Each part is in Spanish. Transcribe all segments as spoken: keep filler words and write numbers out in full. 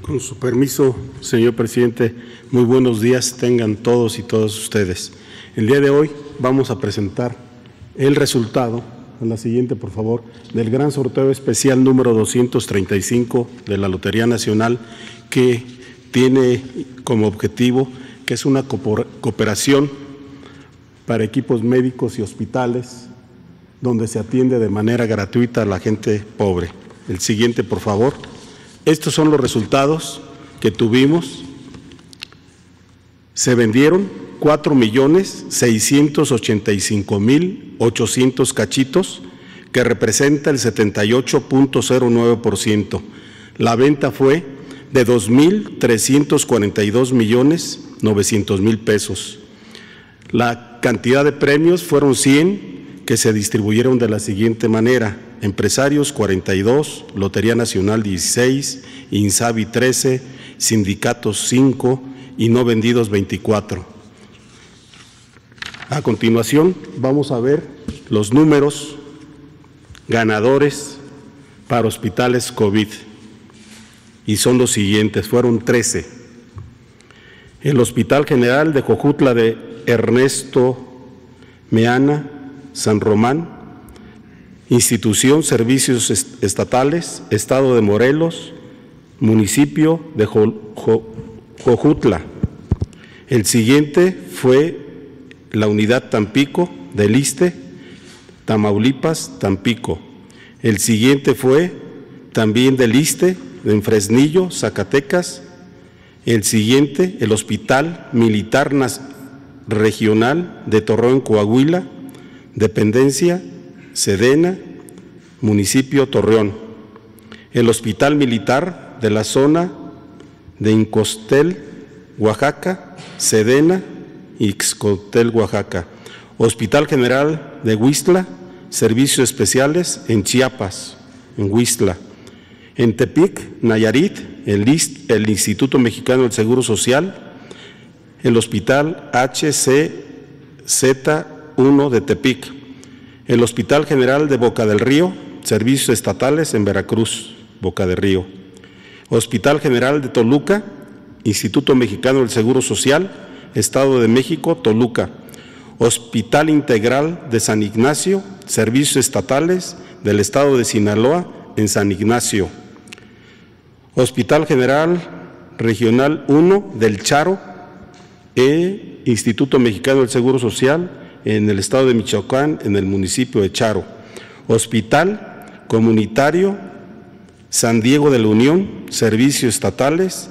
Con su permiso, señor presidente, muy buenos días tengan todos y todas ustedes. El día de hoy vamos a presentar el resultado, en la siguiente por favor, del gran sorteo especial número doscientos treinta y cinco de la Lotería Nacional, que tiene como objetivo que es una cooperación para equipos médicos y hospitales donde se atiende de manera gratuita a la gente pobre. El siguiente, por favor. Estos son los resultados que tuvimos. Se vendieron cuatro millones seiscientos ochenta y cinco mil ochocientos cachitos, que representa el setenta y ocho punto cero nueve por ciento. La venta fue de dos mil trescientos cuarenta y dos millones novecientos mil pesos. La cantidad de premios fueron cien, que se distribuyeron de la siguiente manera: empresarios cuarenta y dos, Lotería Nacional dieciséis, INSABI trece, sindicatos cinco y no vendidos veinticuatro. A continuación vamos a ver los números ganadores para hospitales COVID y son los siguientes, fueron trece. El Hospital General de Jojutla de Ernesto Meana, San Román, Institución Servicios Estatales, Estado de Morelos, Municipio de Jojutla. El siguiente fue la Unidad Tampico del ISSSTE, Tamaulipas, Tampico. El siguiente fue también del ISSSTE, en Fresnillo, Zacatecas. El siguiente, el Hospital Militar Regional de Torreón, Coahuila, dependencia Sedena, municipio Torreón. El Hospital Militar de la zona de Ixcostel, Oaxaca, Sedena, Ixcostel, Oaxaca. Hospital General de Huixtla, servicios especiales en Chiapas, en Huixtla. En Tepic, Nayarit, el, el Instituto Mexicano del Seguro Social. El Hospital H C Z uno de Tepic. El Hospital General de Boca del Río, servicios estatales en Veracruz, Boca del Río. Hospital General de Toluca, Instituto Mexicano del Seguro Social, Estado de México, Toluca. Hospital Integral de San Ignacio, servicios estatales del Estado de Sinaloa, en San Ignacio. Hospital General Regional uno del Charo, e Instituto Mexicano del Seguro Social, en el Estado de Michoacán, en el municipio de Charo. Hospital Comunitario San Diego de la Unión, servicios estatales,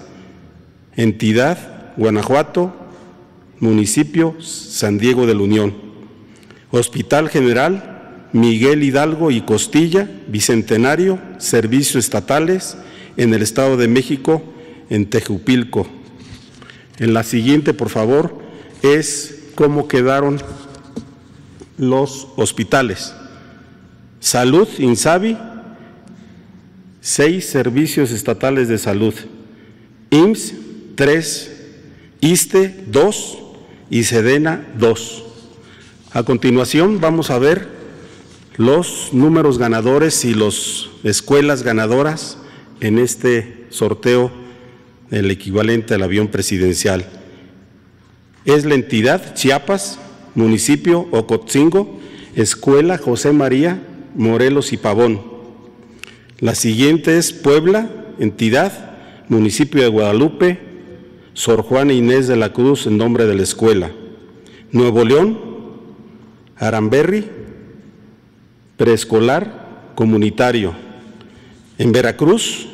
entidad Guanajuato, municipio San Diego de la Unión. Hospital General Miguel Hidalgo y Costilla, Bicentenario, servicios estatales, en el Estado de México, en Tejupilco. En la siguiente, por favor, es cómo quedaron los hospitales. Salud, INSABI, seis servicios estatales de salud. I M S S, tres. ISSSTE, dos. Y Sedena, dos. A continuación vamos a ver los números ganadores y las escuelas ganadoras en este sorteo del equivalente al avión presidencial. Es la entidad Chiapas, municipio Ocotzingo, escuela José María Morelos y Pavón. La siguiente es Puebla, entidad, municipio de Guadalupe, Sor Juana Inés de la Cruz, en nombre de la escuela. Nuevo León, Aramberri, preescolar comunitario. En Veracruz,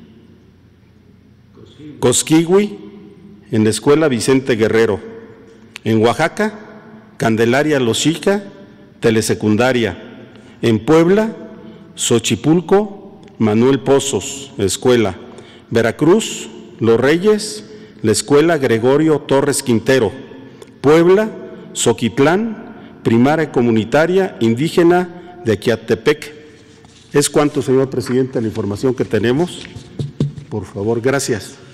Cosquigui, en la escuela Vicente Guerrero. En Oaxaca, Candelaria Loxica, telesecundaria. En Puebla, Xochipulco, Manuel Pozos, escuela. Veracruz, Los Reyes, la escuela Gregorio Torres Quintero. Puebla, Xoquitlán, primaria comunitaria indígena de Quiatepec. Es cuanto, señor presidente, la información que tenemos. Por favor, gracias.